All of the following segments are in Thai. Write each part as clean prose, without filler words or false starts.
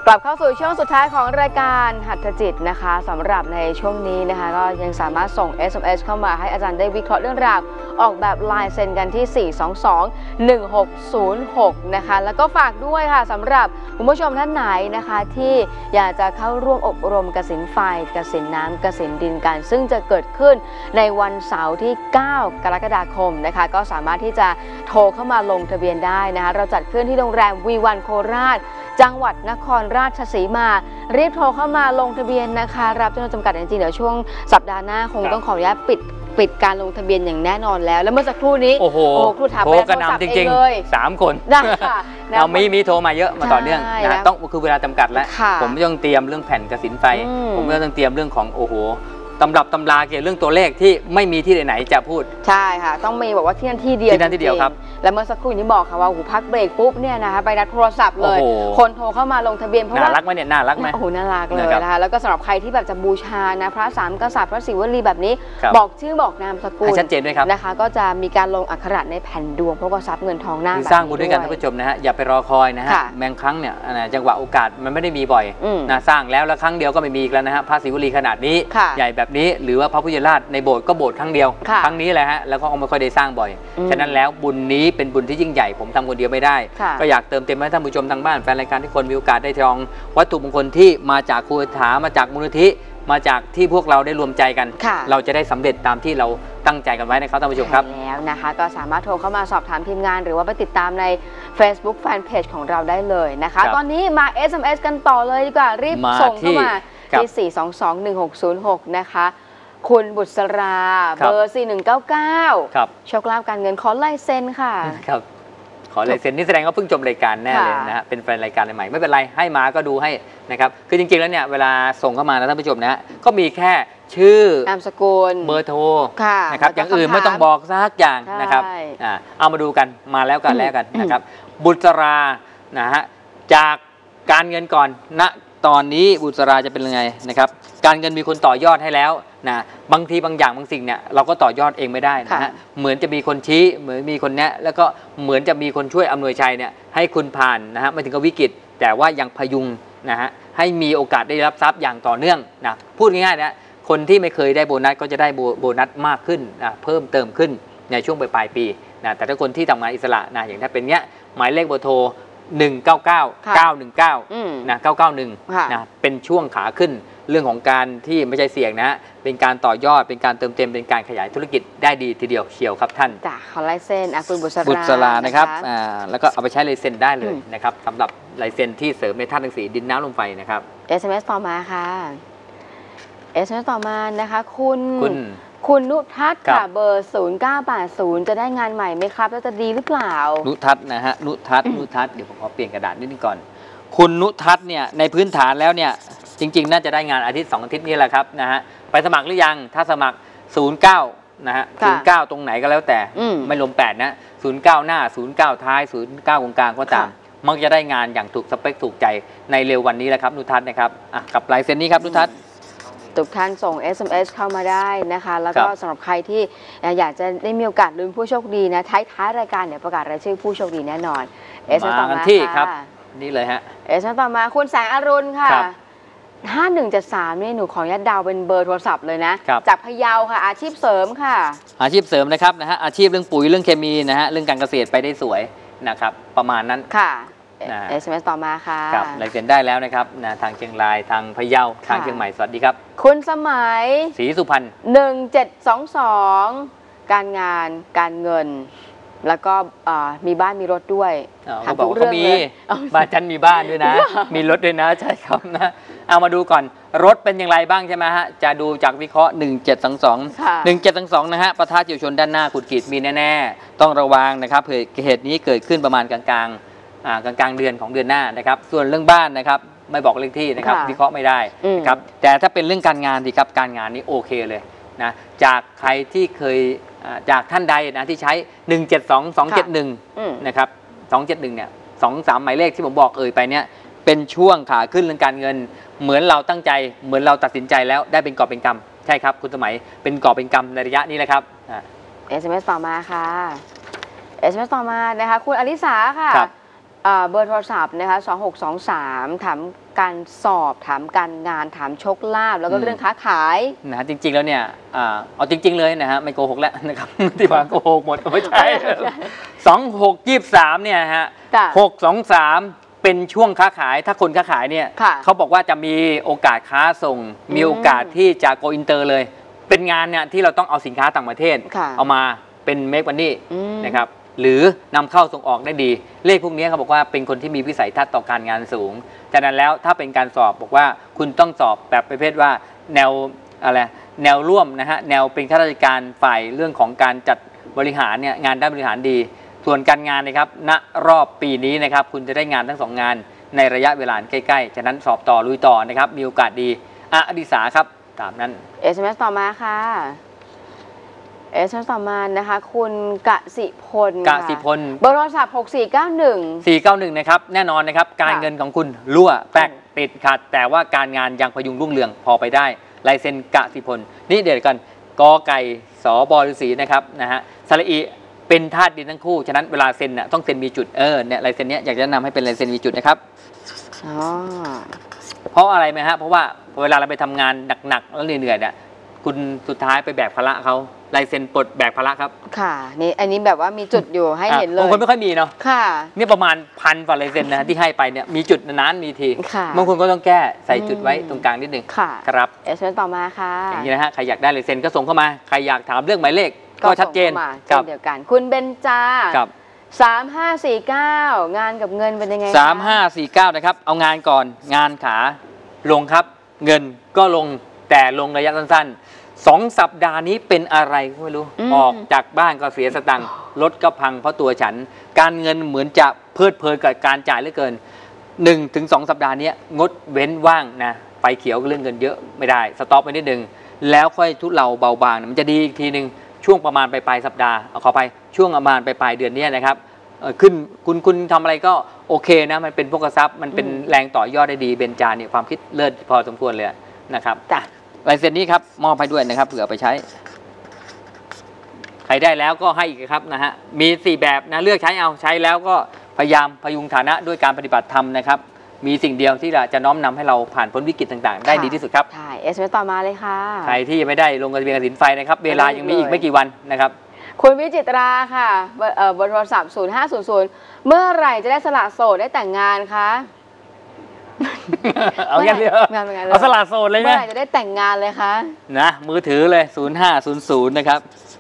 กลับเข้าสู่ช่วงสุดท้ายของรายการหัตถจิตนะคะสำหรับในช่วงนี้นะคะก็ยังสามารถส่ง SMS เข้ามาให้อาจารย์ได้วิเคราะห์เรื่องราวออกแบบลายเซ็นกันที่ 422-1606 นะคะแล้วก็ฝากด้วยค่ะสำหรับคุณผู้ชมท่านไหนนะคะที่อยากจะเข้าร่วมอบรมกสิณไฟกสิณน้ำกสิณดินกันซึ่งจะเกิดขึ้นในวันเสาร์ที่ 9 กรกฎาคมนะคะก็สามารถที่จะโทรเข้ามาลงทะเบียนได้นะคะเราจัดขึ้นที่โรงแรมวีวันโคราชจังหวัดนครราชสีมารีบโทรเข้ามาลงทะเบียนนะคะรับจำนวนจำกัดจริงๆเดี๋ยวช่วงสัปดาห์หน้าคงต้องขออนุญาตปิดการลงทะเบียนอย่างแน่นอนแล้วแล้วเมื่อสักครู่นี้โอ้โหครูถามไปโทรศัพท์เองเลย 3 คนได้ค่ะเรามีโทรมาเยอะมาต่อเนื่องนะต้องคือเวลาจำกัดแล้วผมต้องเตรียมเรื่องแผ่นกสิณไฟผมก็ต้องเตรียมเรื่องของโอ้โหตำรับตำราเกี่ยวกับเรื่องตัวเลขที่ไม่มีที่ไหนจะพูดใช่ค่ะต้องมีบอกว่าที่นั่นที่เดียวครับแล้วเมื่อสักครู่นี้บอกค่ะว่าพักเบรกปุ๊บเนี่ยนะคะไปนัดโทรศัพท์เลยคนโทรเข้ามาลงทะเบียนเพราะว่าน่ารักไหมเนี่ยน่ารักไหมโอ้โหน่ารักเลยนะคะแล้วก็สำหรับใครที่แบบจะบูชานะพระสามกษัตริย์พระศิวลีแบบนี้บอกชื่อบอกนามสกุลชัดเจนด้วยครับนะคะก็จะมีการลงอักขระในแผ่นดวงเพราะว่าทรัพย์เงินทองหน้าสร้างบุญด้วยกันท่านผู้ชมนะฮะอย่าไปรอคอยนะฮะแมงครั้งเนี่ยจังหวะโอกาสมันไม่ได้มีบ่อยนะสร้างแล้วครั้งเดียวก็ไม่มีอีกแล้วนะฮะพระศิวลีขนาดนี้ใหญ่แบบนี้หรือว่าพระพุทธราชในโบสถ์ก็โบสถ์ครั้งเดียวครั้งนี้แหละฮะแล้วก็ไม่ค่อยได้สร้างบ่อยฉะนั้นแล้วบุญนี้เป็นบุญที่ยิ่งใหญ่ผมทำคนเดียวไม่ได้ก็อยากเติมเต็มให้ท่านผู้ชมทางบ้านแฟนรายการทุกคนมีโอกาสได้จองวัตถุมงคลที่มาจากครูถามาจากมูลนิธิมาจากที่พวกเราได้รวมใจกันเราจะได้สำเร็จตามที่เราตั้งใจกันไว้นะครับท่านผู้ชมครับแล้วนะคะก็สามารถโทรเข้ามาสอบถามทีมงานหรือว่าไปติดตามใน Facebook Fanpage ของเราได้เลยนะคะตอนนี้มา SMS กันต่อเลยดีกว่ารีบส่งเข้ามาที่ 422-1606 นะคะคุณบุษราเบอร์ 4199 โชคลาภการเงินขอลายเซ็นค่ะครับขอลายเซ็นนี่แสดงว่าเพิ่งชมรายการแน่เลยนะฮะเป็นแฟนรายการใหม่ไม่เป็นไรให้มาก็ดูให้นะครับคือจริงๆแล้วเนี่ยเวลาส่งเข้ามานะท่านผู้ชมนะก็มีแค่ชื่อนามสกุลเบอร์โทรนะครับอย่างอื่นไม่ต้องบอกสักอย่างนะครับเอามาดูกันมาแล้วกันนะครับบุษรานะฮะจากการเงินก่อนณตอนนี้บุษราจะเป็นยังไงนะครับการเงินมีคนต่อยอดให้แล้วนะบางทีบางอย่างบางสิ่งเนี่ยเราก็ต่อยอดเองไม่ได้นะฮะเหมือนจะมีคนชี้เหมือนมีคนแนะแล้วก็เหมือนจะมีคนช่วยอำนวยชัยเนี่ยให้คุณผ่านนะฮะไม่ถึงกับวิกฤตแต่ว่ายังพยุงนะฮะให้มีโอกาสได้รับทรัพย์อย่างต่อเนื่องนะพูดง่ายๆนะคนที่ไม่เคยได้โบนัสก็จะได้โบนัสมากขึ้นนะเพิ่มเติมขึ้นในช่วงปลายปีนะแต่ถ้าคนที่ทำงานอิสระนะอย่างถ้าเป็นเนี้ยหมายเลขเบอร์โทร199-919นะ991นะเป็นช่วงขาขึ้นเรื่องของการที่ไม่ใช่เสี่ยงนะเป็นการต่อยอดเป็นการเติมเต็มเป็นการขยายธุรกิจได้ดีทีเดียวเชียวครับท่านจ้ะขอลายเซ็นคุณบุษรานะครับแล้วก็เอาไปใช้ลายเซ็นได้เลยนะครับสำหรับลายเซ็นที่เสริมในธาตุทั้ง4ดินน้ำลมไฟนะครับ SMS ต่อมาค่ะ SMS ต่อมานะคะคุณนุทัศน์ค่ะเบอร์ 0980จะได้งานใหม่ไหมครับแล้วจะดีหรือเปล่านุทัศน์นะฮะนุทัศน์เดี๋ยวผมขอเปลี่ยนกระดาษนิดนึงก่อนคุณนุทัศน์เนี่ยในพื้นฐานแล้วเนี่ยจริงๆน่าจะได้งานอาทิตย์2 อาทิตย์นี้แหละครับนะฮะไปสมัครหรือยังถ้าสมัคร09นะฮะ09ตรงไหนก็แล้วแต่ไม่รวม8นะ09หน้า09ท้าย09ตรงกลางก็ตามมักจะได้งานอย่างถูกสเปคถูกใจในเร็ววันนี้แหละครับนุทัศน์นะครับกับลายเซ็นนี้ครับนุทัศน์ทุกท่านส่ง SMS เข้ามาได้นะคะแล้วก็สำหรับใครที่อยากจะได้มีโอกาสลุ้นผู้โชคดีนะท้ายรายการเนี่ยประกาศรายชื่อผู้โชคดีแน่นอน SMS ต่อมาที่ครับนี่เลยฮะ SMS ต่อมาคุณแสงอรุณค่ะ5173นี่หนูขออนุญาตดาวเป็นเบอร์โทรศัพท์เลยนะจากพะเยาค่ะอาชีพเสริมค่ะอาชีพเสริมนะครับนะฮะอาชีพเรื่องปุ๋ยเรื่องเคมีนะฮะเรื่องการเกษตรไปได้สวยนะครับประมาณนั้นค่ะSMS ต่อมาค่ะครับลายเซ็นได้แล้วนะครับทางเชียงรายทางพะเยาทางเชียงใหม่สวัสดีครับคุณสมัยศรีสุพรรณ 1722การงานการเงินแล้วก็มีบ้านมีรถด้วยเขาบอกว่าเขามีบ้านฉันมีบ้านด้วยนะมีรถด้วยนะใช่ครับนะเอามาดูก่อนรถเป็นอย่างไรบ้างใช่ไหมฮะจะดูจากวิเคราะห์1722นะฮะปะทะเฉียวชนด้านหน้าขุดขีดมีแน่ๆต้องระวังนะครับเหตุนี้เกิดขึ้นประมาณกลางเดือนของเดือนหน้านะครับส่วนเรื่องบ้านนะครับไม่บอกเลขที่นะครับวิเคราะห์ไม่ได้นะครับแต่ถ้าเป็นเรื่องการงานดีครับการงานนี้โอเคเลยนะจากใครที่เคยจากท่านใดนะที่ใช้172271นะครับ271เนี่ย2-3หมายเลขที่ผมบอกไปเนี่ยเป็นช่วงขาขึ้นเรื่องการเงินเหมือนเราตั้งใจเหมือนเราตัดสินใจแล้วได้เป็นกอบเป็นกำใช่ครับคุณสมัยเป็นกอบเป็นกำในระยะนี้แหละครับ SMS ต่อมาค่ะ SMS ต่อมานะคะคุณอลิสาค่ะเบอร์โทรศัพท์นะคะ2623ถามการสอบถามการงานถามโชคลาภแล้วก็เรื่องค้าขายนะจริงๆแล้วเนี่ยเอาจริงๆเลยนะฮะไม่โกหกแล้วนะครับ ที่ว่าโกหกหมดไม่ใช่2623เนี่ยฮะ623เป็นช่วงค้าขายถ้าคนค้าขายเนี่ยเขาบอกว่าจะมีโอกาสค้าส่งมีโอกาสที่จะโกอินเตอร์เลยเป็นงานเนี่ยที่เราต้องเอาสินค้าต่างประเทศเอามาเป็นเมกวันนี่นะครับหรือนำเข้าส่งออกได้ดีเลขพวกนี้เขาบอกว่าเป็นคนที่มีวิสัยทัศน์ต่อการงานสูงฉะนั้นแล้วถ้าเป็นการสอบบอกว่าคุณต้องสอบแบบประเภทว่าแนวอะไรแนวร่วมนะฮะแนวเป็นข้าราชการฝ่ายเรื่องของการจัดบริหารเนี่ยงานด้านบริหารดีส่วนการงานนะครับณรอบปีนี้นะครับคุณจะได้งานทั้ง2งานในระยะเวลาใกล้ๆฉะนั้นสอบต่อลุยต่อนะครับมีโอกาสดีอดิสาครับตามนั้น SMS ต่อมาค่ะSMS ต่อมานะคะคุณกสิพลเบอร์โทรศัพท์6491 นะครับแน่นอนนะครับการเงินของคุณรั่วแป๊กติดขัดแต่ว่าการงานยังพยุงรุ่งเรืองพอไปได้ลายเซ็นกสิพลนี่เดี๋ยวกันกอไก่สบฤษีนะครับนะฮะสระอีเป็นธาตุดินทั้งคู่ฉะนั้นเวลาเซ็นน่ะต้องเซ็นมีจุดเนี่ยลายเซ็นเนี้ยอยากจะแนะนำให้เป็นลายเซ็นมีจุดนะครับเพราะอะไรไหมฮะเพราะว่าเวลาเราไปทำงานหนักๆแล้วเหนื่อยๆเนี่ยคุณสุดท้ายไปแบกภาระเขาลายเซ็นปลดแบกภาระครับค่ะนี่อันนี้แบบว่ามีจุดอยู่ให้เห็นเลยบางคนไม่ค่อยมีเนาะค่ะนี่ประมาณ1,000 กว่าลายเซ็นนะที่ให้ไปเนี่ยมีจุดนานๆมีทีบางคนก็ต้องแก้ใส่จุดไว้ตรงกลางนิดนึงครับ SMS ต่อมาค่ะอย่างนี้นะฮะใครอยากได้ลายเซ็นก็ส่งเข้ามาใครอยากถามเรื่องหมายเลขก็ชัดเจนเดียวกันคุณเบนจา3549งานกับเงินเป็นยังไง 3549นะครับเอางานก่อนงานขาลงครับเงินก็ลงแต่ลงระยะสั้นๆ2 สัปดาห์นี้เป็นอะไรไม่รู้ออกจากบ้านก็เสียสตังค์รถก็พังเพราะตัวฉันการเงินเหมือนจะเพลิดเพลินกับการจ่ายเหลือเกิน 1-2 สัปดาห์นี้งดเว้นว่างนะไฟเขียวเรื่องเงินเยอะไม่ได้สต็อปไปนิดนึงแล้วค่อยทุเลาเบาบางมันจะดีอีกทีนึงช่วงประมาณปลายสัปดาห์ขอไปช่วงประมาณปลายเดือนนี้นะครับขึ้นคุณทำอะไรก็โอเคนะมันเป็นพกทรัพย์มันเป็นแรงต่อยอดได้ดีเบนจาเนี่ยความคิดเลิศพอสมควรเลยนะครับลายเซ็นนี้ครับมอบให้ด้วยนะครับเผื่อไปใช้ใครได้แล้วก็ให้อีกครับนะฮะมี4แบบนะเลือกใช้เอาใช้แล้วก็พยายามพยุงฐานะด้วยการปฏิบัติธรรมนะครับมีสิ่งเดียวที่จะน้อมนำให้เราผ่านพ้นวิกฤตต่างๆได้ดีที่สุดครับใช่ SMS ต่อมาเลยค่ะใครที่ยังไม่ได้ลงทะเบียนกสินไฟนะครับเวลายังมีอีกไม่กี่วันนะครับคุณวิจิตราค่ะเบอร์โทรศัพท์0500เมื่อไหร่จะได้สละโสดได้แต่งงานคะเอาอย่างเดียวเอาสละโสดเลยนะเมื่อไหร่จะได้แต่งงานเลยคะนะมือถือเลย0500นะครับ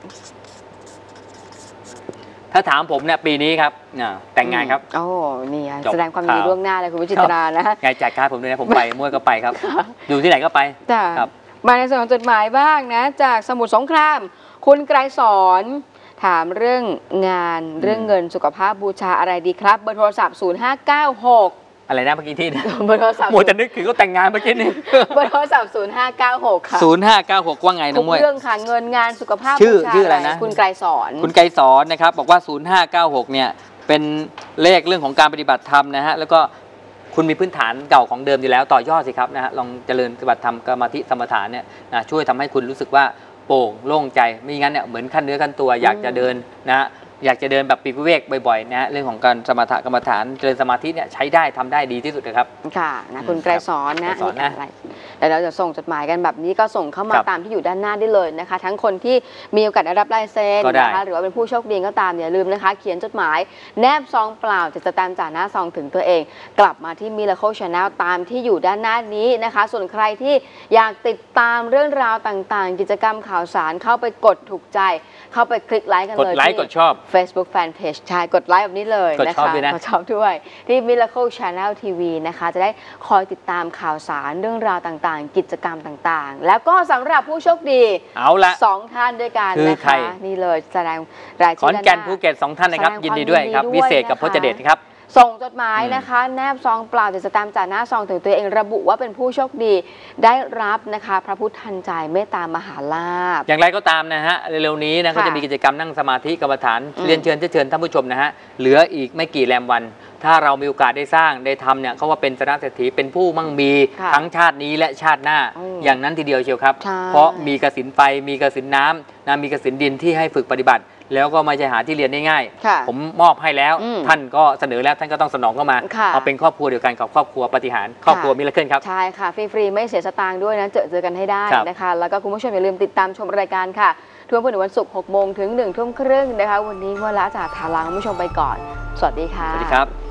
ถ้าถามผมเนี่ยปีนี้ครับแต่งงานครับโอ้นี่แสดงความยินดีล่วงหน้าเลยคุณวิจิตรานะไงจ่ายค่าผมด้วยนะผมไปมั่วก็ไปครับอยู่ที่ไหนก็ไปครับมาในส่วนของจดหมายบ้างนะจากสมุทรสงครามคุณไกรสอนถามเรื่องงานเรื่องเงินสุขภาพบูชาอะไรดีครับเบอร์โทรศัพท์0596 อะไรนะเมื่อกี้ที่เบอร์โทรศัพท์มัวจะนึกถึงก็แต่งงานเมื่อกี้นี่เบอร์โทรศัพท์0596ค่ะ 0596ว่าไงน้องมวยเรื่องค่ะเงินงานสุขภาพชื่ออะไรนะคุณไกรสอนนะครับบอกว่า0596เนี่ยเป็นเลขเรื่องของการปฏิบัติธรรมนะฮะแล้วก็คุณมีพื้นฐานเก่าของเดิมอยู่แล้วต่อยอดสิครับนะฮะลองเจริญปฏิบัติธรรมสมาธิสมถะเนี่ยนะช่วยทำให้คุณรู้สึกว่าโปร่งโล่งใจไม่งั้นเนี่ยเหมือนขั้นเนื้อขั้นตัวอยากจะเดินนะอยากจะเดินแบบปีกวิเวกบ่อยๆนะฮะเรื่องของการสมถะกรรมฐานเจริญสมาธิเนี่ยใช้ได้ทำได้ดีที่สุดนะครับค่ะนะคุณไกรสอนนะแต่เราจะส่งจดหมายกันแบบนี้ก็ส่งเข้ามาตามที่อยู่ด้านหน้าได้เลยนะคะทั้งคนที่มีโอกาสได้รับลายเซ็นนะคะหรือว่าเป็นผู้โชคดีก็ตามอย่าลืมนะคะเขียนจดหมายแนบซองเปล่าจะสแตมป์จากหน้าซองถึงตัวเองกลับมาที่ Miracle Channel ตามที่อยู่ด้านหน้านี้นะคะส่วนใครที่อยากติดตามเรื่องราวต่างๆกิจกรรมข่าวสารเข้าไปกดถูกใจเข้าไปคลิกไลค์กันเลยกดไลค์กดชอบ Facebook Fanpage ใช่กดไลค์แบบนี้เลยนะคะกดชอบด้วยที่ Miracle Channel TV นะคะจะได้คอยติดตามข่าวสารเรื่องราวต่างๆกิจกรรมต่างๆแล้วก็สำหรับผู้โชคดีเอาละ 2 ท่านด้วยกันนะคะนี่เลยแสดงรายชื่อขอนแก่นภูเก็ต2 ท่านนะครับยินดีด้วยครับวิเศษกับพจเดชครับส่งจดหมายนะคะแนบซองเปล่าจะสแตมป์จากหน้าซองถึงตัวเองระบุว่าเป็นผู้โชคดีได้รับนะคะพระพุทธทันใจเมตตามหาลาภอย่างไรก็ตามนะฮะเร็วๆนี้นะก็จะมีกิจกรรมนั่งสมาธิกรรมฐานเรียนเชิญท่านผู้ชมนะฮะเหลืออีกไม่กี่แรมวันถ้าเรามีโอกาสได้สร้างได้ทำเนี่ยเขาว่าเป็นสนะเศรษฐีเป็นผู้มั่งมีทั้งชาตินี้และชาติหน้าอย่างนั้นทีเดียวเชียวครับเพราะมีกสินไฟมีกสินน้ำนะมีกสินดินที่ให้ฝึกปฏิบัติแล้วก็ไม่ใช่หาที่เรียนได้ง่ายผมมอบให้แล้วท่านก็เสนอแล้วท่านก็ต้องสนองเข้ามาเอาเป็นครอบครัวเดียวกันกับครอบครัวปฏิหารครอบครัวมิราเคิลครับใช่ค่ะฟรีๆไม่เสียสตางค์ด้วยนะเจอกันให้ได้นะคะแล้วก็คุณผู้ชมอย่าลืมติดตามชมรายการค่ะทุกวันศุกร์6 โมงถึง 1 ทุ่มครึ่งนะคะวันนี้เวลาจะลาคุณผู้ชมไปก่อนสวัสดีค่ะสวัสดีครับ